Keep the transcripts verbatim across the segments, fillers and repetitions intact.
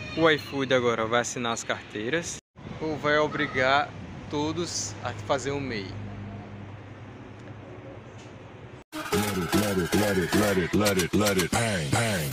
O iFood agora vai assinar as carteiras ou vai obrigar todos a fazer um M E I? Let it, let it, let it, let it, let it, bang, bang.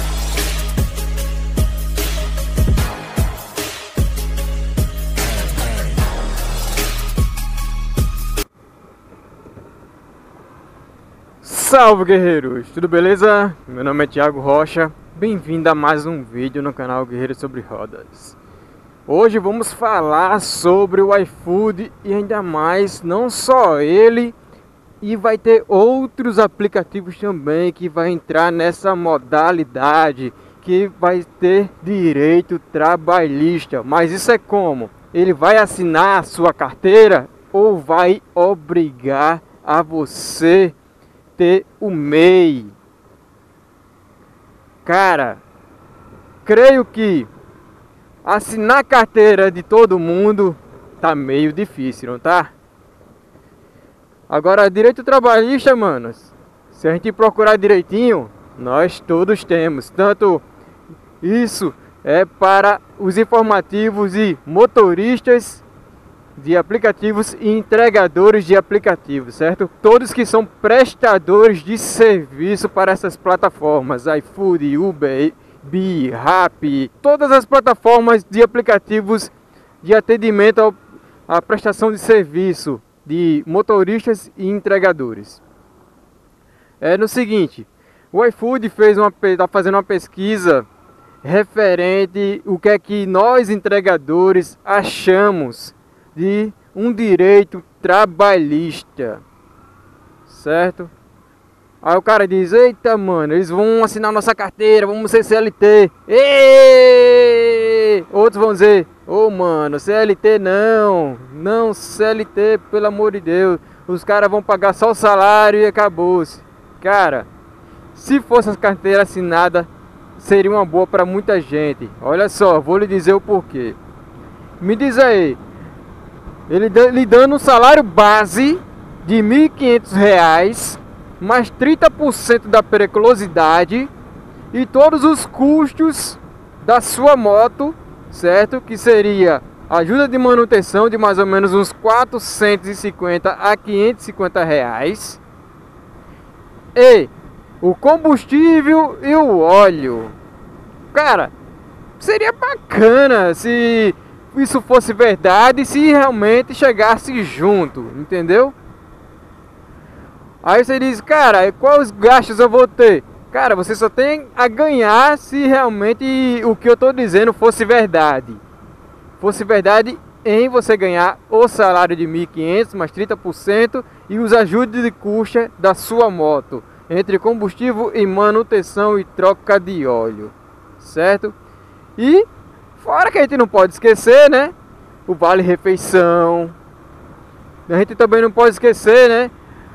Salve, guerreiros! Tudo beleza? Meu nome é Thiago Rocha. Bem-vindo a mais um vídeo no canal Guerreiro sobre Rodas. Hoje vamos falar sobre o iFood e ainda mais, não só ele, e vai ter outros aplicativos também que vai entrar nessa modalidade, que vai ter direito trabalhista. Mas isso é como? Ele vai assinar a sua carteira ou vai obrigar a você ter o M E I? Cara, creio que assinar a carteira de todo mundo tá meio difícil, não tá? Agora, direito trabalhista, manos, se a gente procurar direitinho, nós todos temos. Tanto isso é para os informativos e motoristas de aplicativos e entregadores de aplicativos, certo? Todos que são prestadores de serviço para essas plataformas, iFood, Uber, Bi, Rappi, todas as plataformas de aplicativos de atendimento à prestação de serviço de motoristas e entregadores. É no seguinte, o iFood fez uma, tá fazendo uma pesquisa referente o que é que nós entregadores achamos de um direito trabalhista, certo? Aí o cara diz: eita, mano, eles vão assinar nossa carteira, vamos ser C L T. Ei! Outros vão dizer: ô, oh, mano, C L T não, não C L T, pelo amor de Deus, os caras vão pagar só o salário e acabou-se. Cara, se fosse a carteira assinada, seria uma boa para muita gente. Olha só, vou lhe dizer o porquê. Me diz aí, ele lhe dando um salário base de mil e quinhentos reais, mais trinta por cento da periculosidade e todos os custos da sua moto, certo? Que seria ajuda de manutenção de mais ou menos uns quatrocentos e cinquenta a quinhentos e cinquenta reais. E o combustível e o óleo. Cara, seria bacana se isso fosse verdade, se realmente chegasse junto, entendeu? Aí você diz: cara, quais gastos eu vou ter? Cara, você só tem a ganhar se realmente o que eu estou dizendo fosse verdade. Fosse verdade em você ganhar o salário de mil e quinhentos mais trinta por cento e os ajudos de custo da sua moto, entre combustível e manutenção e troca de óleo, certo? E fora que a gente não pode esquecer, né, o vale refeição. A gente também não pode esquecer, né,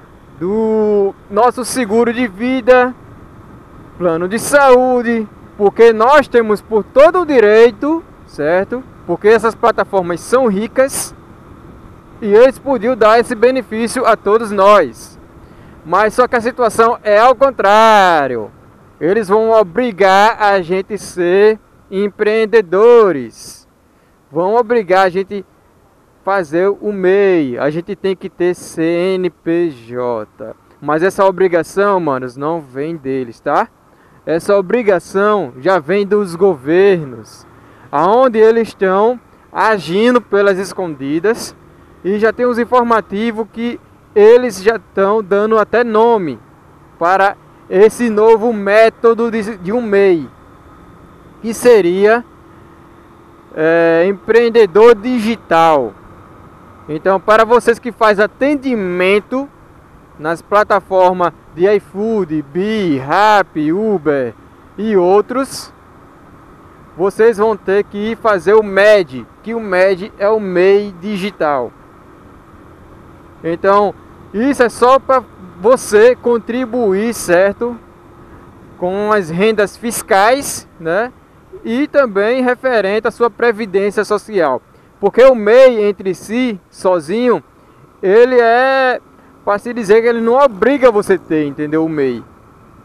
do nosso seguro de vida, plano de saúde, porque nós temos por todo o direito, certo? Porque essas plataformas são ricas e eles podiam dar esse benefício a todos nós. Mas só que a situação é ao contrário. Eles vão obrigar a gente a ser empreendedores. Vão obrigar a gente a fazer o M E I. A gente tem que ter C N P J. Mas essa obrigação, manos, não vem deles, tá? Essa obrigação já vem dos governos, aonde eles estão agindo pelas escondidas. E já tem uns informativos que eles já estão dando até nome para esse novo método de, de um M E I, que seria é, empreendedor digital. Então, para vocês que fazem atendimento nas plataformas de iFood, Bi, Rappi, Uber e outros, vocês vão ter que fazer o M E D, que o M E D é o M E I digital. Então, isso é só para você contribuir, certo, com as rendas fiscais, né? E também referente à sua previdência social. Porque o M E I entre si, sozinho, ele é, para se dizer que ele não obriga você a ter, entendeu? O M E I.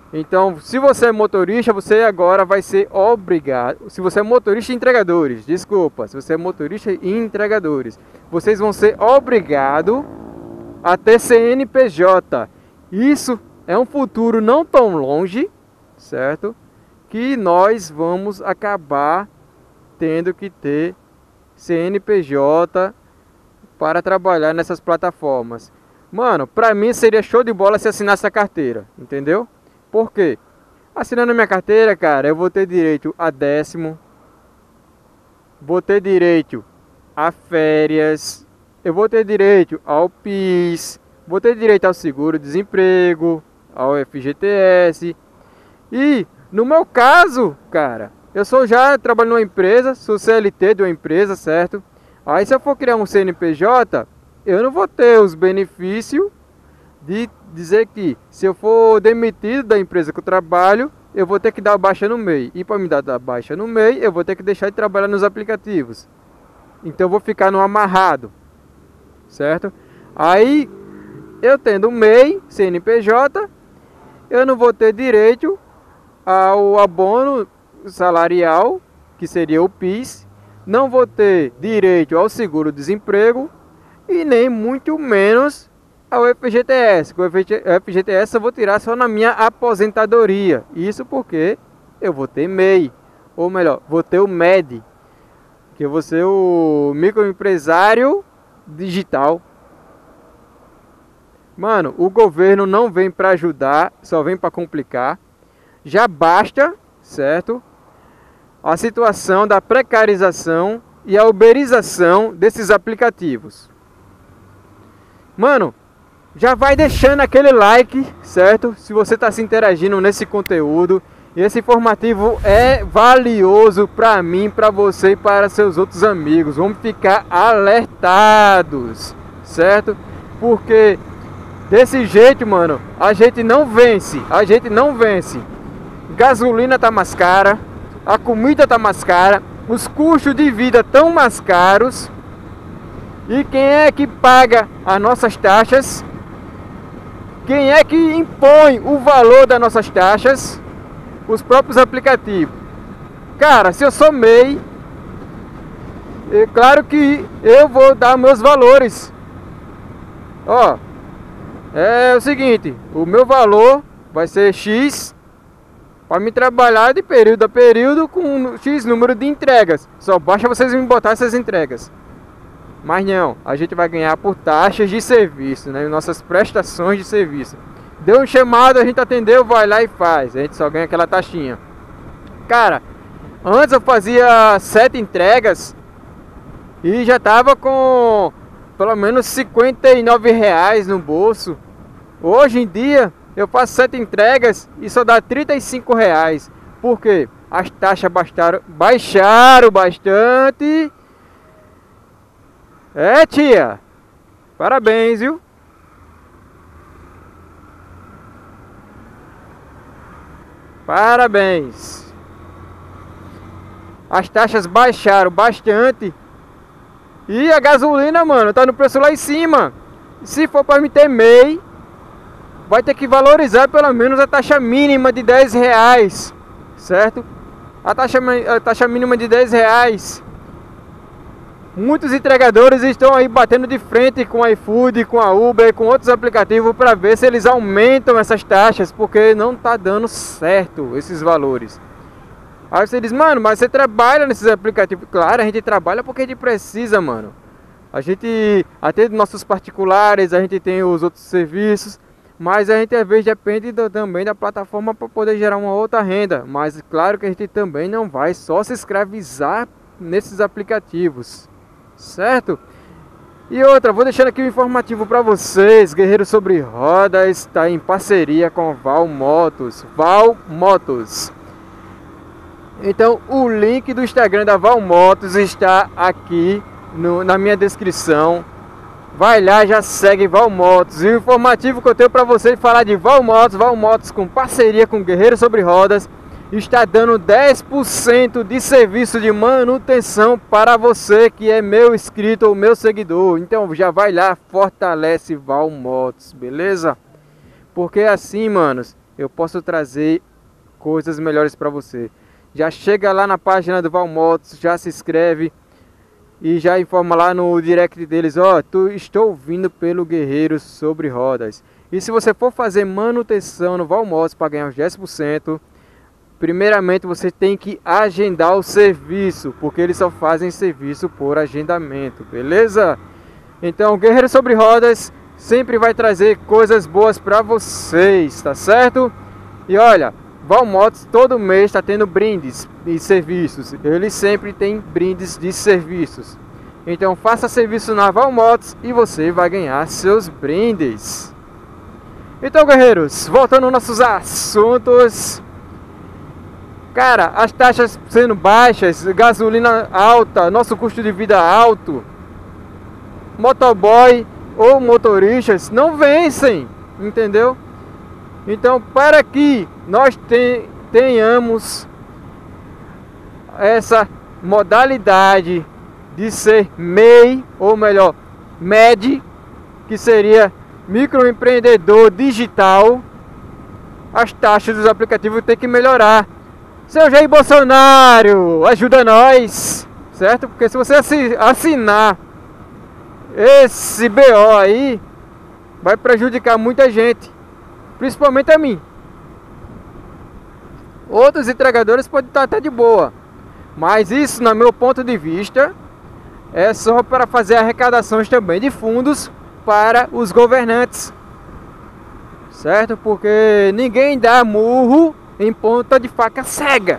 Então, se você é motorista, você agora vai ser obrigado. Se você é motorista e entregadores, desculpa, se você é motorista e entregadores, vocês vão ser obrigados a ter C N P J. Isso é um futuro não tão longe, certo? Que nós vamos acabar tendo que ter C N P J para trabalhar nessas plataformas. Mano, pra mim seria show de bola se assinasse a carteira, entendeu? Por quê? Assinando a minha carteira, cara, eu vou ter direito a décimo, vou ter direito a férias, eu vou ter direito ao PIS, vou ter direito ao seguro-desemprego, ao F G T S. E no meu caso, cara, eu sou já trabalho numa empresa, sou C L T de uma empresa, certo? Aí se eu for criar um C N P J, eu não vou ter os benefícios de dizer que se eu for demitido da empresa que eu trabalho, eu vou ter que dar baixa no M E I. E para me dar a baixa no M E I, eu vou ter que deixar de trabalhar nos aplicativos. Então eu vou ficar no amarrado, certo? Aí, eu tendo M E I, C N P J, eu não vou ter direito ao abono salarial, que seria o PIS, não vou ter direito ao seguro-desemprego e nem muito menos ao F G T S. O F G T S eu vou tirar só na minha aposentadoria. Isso porque eu vou ter M E I, ou melhor, vou ter o M E D, que eu vou ser o microempresário digital. Mano, o governo não vem para ajudar, só vem para complicar. Já basta, certo? A situação da precarização e a uberização desses aplicativos. Mano, já vai deixando aquele like, certo? Se você está se interagindo nesse conteúdo. E esse informativo é valioso para mim, para você e para seus outros amigos. Vamos ficar alertados, certo? Porque desse jeito, mano, a gente não vence. A gente não vence. Gasolina tá mais cara, a comida tá mais cara, os custos de vida tão mais caros. E quem é que paga as nossas taxas? Quem é que impõe o valor das nossas taxas? Os próprios aplicativos. Cara, se eu sou M E I, é claro que eu vou dar meus valores. Ó, é o seguinte, o meu valor vai ser X para me trabalhar de período a período com X número de entregas. Só basta vocês me botar essas entregas. Mas não, a gente vai ganhar por taxas de serviço, né? Nossas prestações de serviço. Deu um chamado, a gente atendeu, vai lá e faz. A gente só ganha aquela taxinha. Cara, antes eu fazia sete entregas e já tava com pelo menos cinquenta e nove reais no bolso. Hoje em dia eu faço sete entregas e só dá trinta e cinco reais. Por quê? As taxas baixaram, baixaram bastante. É, tia, parabéns, viu? Parabéns. As taxas baixaram bastante. E a gasolina, mano, tá no preço lá em cima. Se for para me ter M E I, vai ter que valorizar pelo menos a taxa mínima de dez reais, certo? A taxa, a taxa mínima de dez reais. Muitos entregadores estão aí batendo de frente com a iFood, com a Uber, com outros aplicativos para ver se eles aumentam essas taxas, porque não tá dando certo esses valores. Aí você diz, mano, mas você trabalha nesses aplicativos? Claro, a gente trabalha porque a gente precisa, mano. A gente atende nossos particulares, a gente tem os outros serviços, mas a gente às vezes depende do, também da plataforma para poder gerar uma outra renda. Mas claro que a gente também não vai só se escravizar nesses aplicativos. Certo? E outra, vou deixando aqui o um informativo para vocês. Guerreiro Sobre Rodas está em parceria com Val Motos. Val Motos. Então o link do Instagram da Val Motos está aqui no, na minha descrição. Vai lá, já segue Val Motos. E o informativo que eu tenho para vocês falar de Val Motos, Val Motos com parceria com Guerreiro Sobre Rodas, está dando dez por cento de serviço de manutenção para você que é meu inscrito ou meu seguidor. Então já vai lá, fortalece Val Motos, beleza? Porque assim, manos, eu posso trazer coisas melhores para você. Já chega lá na página do Valmotos, já se inscreve e já informa lá no direct deles, ó, oh, tu estou vindo pelo Guerreiro sobre Rodas. E se você for fazer manutenção no Valmotos para ganhar os dez por cento, primeiramente você tem que agendar o serviço, porque eles só fazem serviço por agendamento, beleza? Então o Guerreiro sobre Rodas sempre vai trazer coisas boas para vocês, tá certo? E olha, Valmotos todo mês está tendo brindes e serviços. Eles sempre tem brindes de serviços. Então faça serviço na Valmotos e você vai ganhar seus brindes. Então, guerreiros, voltando aos nossos assuntos. Cara, as taxas sendo baixas, gasolina alta, nosso custo de vida alto, motoboy ou motoristas não vencem, entendeu? Então, para que nós te, tenhamos essa modalidade de ser M E I, ou melhor, M E D, que seria microempreendedor digital, as taxas dos aplicativos têm que melhorar. Seu Jair Bolsonaro, ajuda nós, certo? Porque se você assinar esse B O aí, vai prejudicar muita gente, principalmente a mim. Outros entregadores podem estar até de boa, mas isso, no meu ponto de vista, é só para fazer arrecadações também de fundos para os governantes, certo? Porque ninguém dá murro em ponta de faca cega.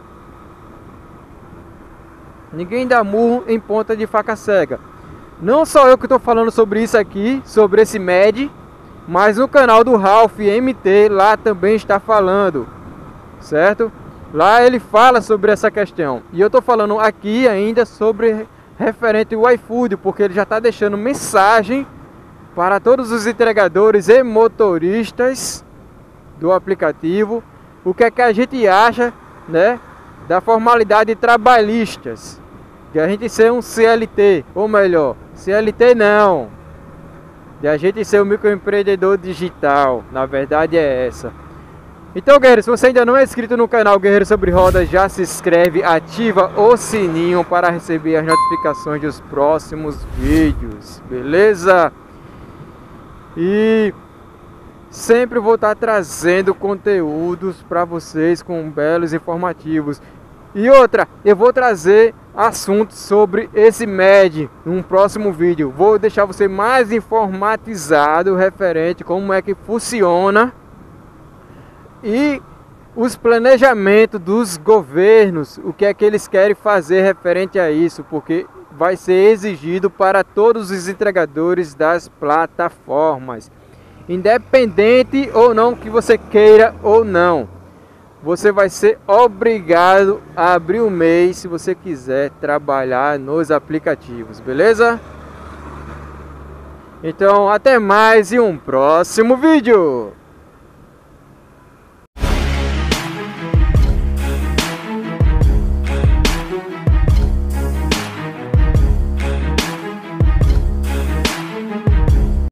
Ninguém dá murro em ponta de faca cega. Não só eu que estou falando sobre isso aqui, sobre esse M E D, mas no canal do Ralph M T lá também está falando, certo? Lá ele fala sobre essa questão. E eu estou falando aqui ainda sobre referente ao iFood, porque ele já está deixando mensagem para todos os entregadores e motoristas do aplicativo, o que é que a gente acha, né, da formalidade trabalhistas, de a gente ser um C L T, ou melhor, C L T não, de a gente ser um microempreendedor digital. Na verdade é essa. Então, guerreiro, se você ainda não é inscrito no canal Guerreiro sobre Rodas, já se inscreve, ativa o sininho para receber as notificações dos próximos vídeos, beleza? E sempre vou estar trazendo conteúdos para vocês com belos informativos. E outra, eu vou trazer assuntos sobre esse M E D num próximo vídeo. Vou deixar você mais informatizado referente como é que funciona e os planejamentos dos governos, o que é que eles querem fazer referente a isso, porque vai ser exigido para todos os entregadores das plataformas, independente ou não que você queira ou não, você vai ser obrigado a abrir o M E I se você quiser trabalhar nos aplicativos, beleza? Então até mais e um próximo vídeo!